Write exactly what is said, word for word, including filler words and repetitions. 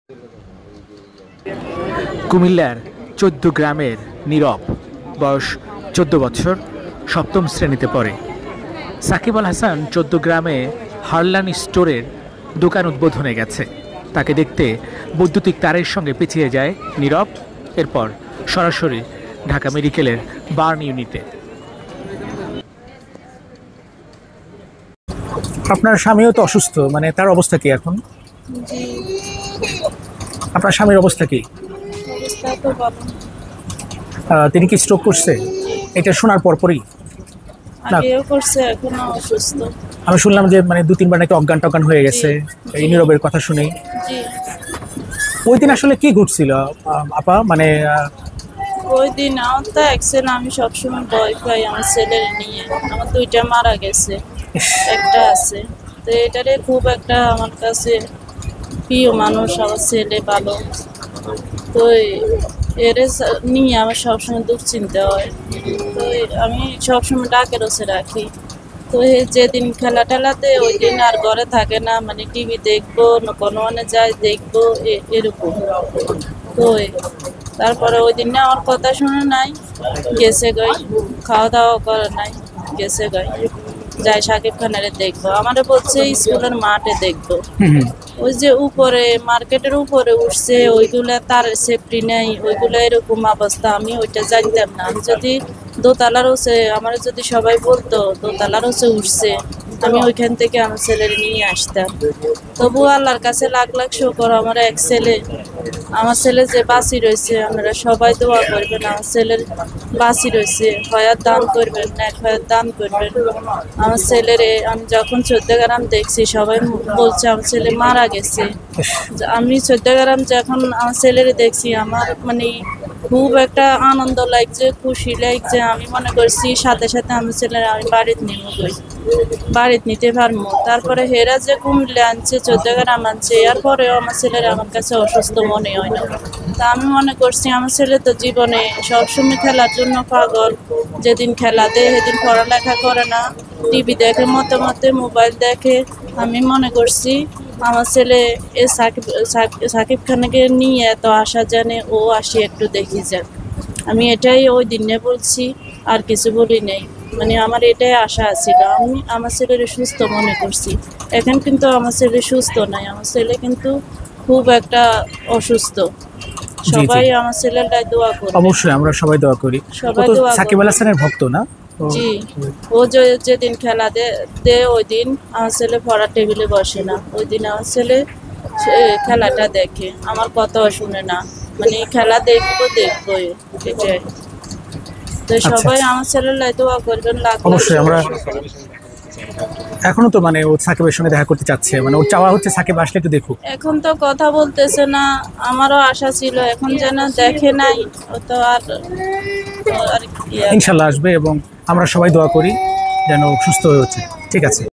কুমিল্লার চোদ্দ গ্রামের নীরব, বয়স চোদ্দ বছর, সপ্তম শ্রেণীতে পড়ে। সাকিব আল হাসান চোদ্দ গ্রামে হারলান স্টোরের দোকান উদ্বোধনে গেছে। তাকে দেখতে বৈদ্যুতিক তারের সঙ্গে পিছিয়ে যায় নীরব, এরপর সরাসরি ঢাকা মেডিকেলের বার্ন ইউনিটে। আপনার স্বামীও তো অসুস্থ, মানে তার অবস্থা কি এখন? জি, আপনার স্বামীর অবস্থা কি? অবস্থা তো ভালো না। আহ, তিনি কি স্ট্রোক করছে? এটা শোনার পরপরই না, আগেও করছে, এখনো অসুস্থ। আমি শুনলাম যে মানে দু তিনবার নাকি অজ্ঞান টজ্ঞান হয়ে গেছে এই নীরবের কথা শুনেই। জি, ওই দিন আসলে কি ঘটছিল আহ, আপা? মানে আহ, ওই দিন আমার তো অ্যাক্সিডেন্ট, আমি সবসময় ভয় পাই আমার ছেলের নিয়ে। আমার দুইটা মারা গেছে, একটা আছে। তো এটারে খুব একটা আমার কাছে প্রিয় মানুষ, আমার ছেলে ভালো। তো এর নিয়ে আমার সবসময় দুশ্চিন্তা হয়। তো আমি সবসময় ডাকের ওসে রাখি। তো এই যেদিন খেলা টেলাতে ওই দিন আর ঘরে থাকে না, মানে টিভি দেখবো না কোনো মানে যাই দেখবো এ- এরকম। তো তারপরে ওই দিন না আমার কথা শুনে নাই, গেছে গাই, খাওয়া দাওয়া করে নাই, গেছে গাই যাই সাকিব খানের দেখবো। আমারে বলছে স্কুলের মাঠে দেখবো। হুম হুম, ওই যে উপরে মার্কেটের উপরে উঠছে, ওইগুলা তার সেফটি নেই, ওইগুলা এরকম অবস্থা। আমি ওইটা জানতাম না। আমি যদি দোতলার হচ্ছে, আমার যদি সবাই বলতো দোতলার হচ্ছে উঠছে, আমি ওইখান থেকে আমার ছেলের নিয়ে আসতাম। তবু আল্লাহর কাছে লাখ লাখ শুকর, আমার এক ছেলে, আমার ছেলে যে বাঁচি রয়েছে। আপনারা সবাই দোয়া করবেন, আমার ছেলের বাঁচি রয়েছে। হয়াত দান করবেন, এক হয়াত দান করবেন আমার ছেলেরে। আমি যখন চোদ্দ গ্রাম দেখছি, সবাই বলছে আমার ছেলে মারা গেছে। আমি চোদ্দ গ্রাম যখন আমার ছেলেরে দেখছি, আমার মানে খুব একটা আনন্দ লাগছে, খুশি লাগছে। আমি মনে করছি সাথে সাথে আমার ছেলের আমি বাড়িতে নিব, বাড়িতে নিতে পারবো। তারপরে হেরা যে কুমিল্লা আনছে, চোদ্দ গ্রাম আনছে, এরপরেও আমার ছেলের আমার কাছে অসুস্থ মনে হয় না। তা আমি মনে করছি আমার ছেলে তো জীবনে সবসময় খেলার জন্য পাগল। যেদিন খেলা দেয় সেদিন পড়ালেখা করে না, টিভি দেখে মতে মতে, মোবাইল দেখে। আমি মনে করছি আমার ছেলে এ সাকিব সাকিব- সাকিব খানকে নিয়ে এত আশা জানে, ও আসি একটু দেখি যাক। আমি এটাই ওই দিনে বলছি, আর কিছু বলি নাই। মানে আমার এটাই আশা ছিল, আমি আমার ছেলের সুস্থ মনে করছি। এখন কিন্তু আমার ছেলে সুস্থ নাই, আমার ছেলে কিন্তু খুব একটা অসুস্থ। জি। সবাই আমার ছেলেটাই দোয়া করবে। অবশ্যই আমরা সবাই দোয়া করি। ও সবাই তো দোয়া সাকিব আল করবে। হাসানের ভক্ত না? তো- জি, ও যে যেদিন খেলা দে দে ওই দিন আমার ছেলে পড়ার টেবিলে বসে না। ওই দিন আমার ছেলে সে খেলাটা দেখে, আমার কথাও শুনে না। মানে খেলা দেখবো দেখবো এটাই। তো আচ্ছা, সবাই আচ্ছা। আমার ছেলের লাই দোয়া করবেন, লাখ লাখ অবশ্যই আমরা শুকর। এখনো তো মানে ও সাকিবের সঙ্গে দেখা করতে চাচ্ছে, মানে ওর চাওয়া হচ্ছে সাকিব আসলে একটু দেখুক। এখন তো কথা বলতেছে না, আমারও আশা ছিল। এখন যেন দেখে নাই, ও তো আর আর কি আর ইনশাল্লাহ আসবে এবং আমরা সবাই দোয়া করি যেন ও সুস্থ হয়ে হচ্ছে। ঠিক আছে।